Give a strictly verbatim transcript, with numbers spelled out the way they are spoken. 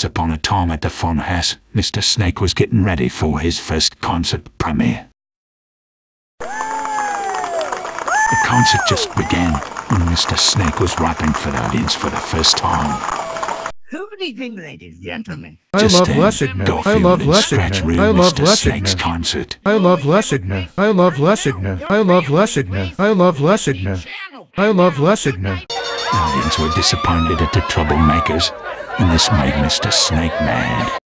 Once upon a time at the farmhouse, Mister Snake was getting ready for his first concert premiere. The concert just began when Mister Snake was rapping for the audience for the first time. Good evening, ladies and gentlemen. I Just love then, Lessigner. I Garfield love and Scratch Lessigner. ruined I love Mister Snake's Lessigner. concert. I love Lessigner. I love Lessigner. I love Lessigner. I love Lessigner. I love Lessigner. The audience were disappointed at the troublemakers, and this made Mister Snake mad.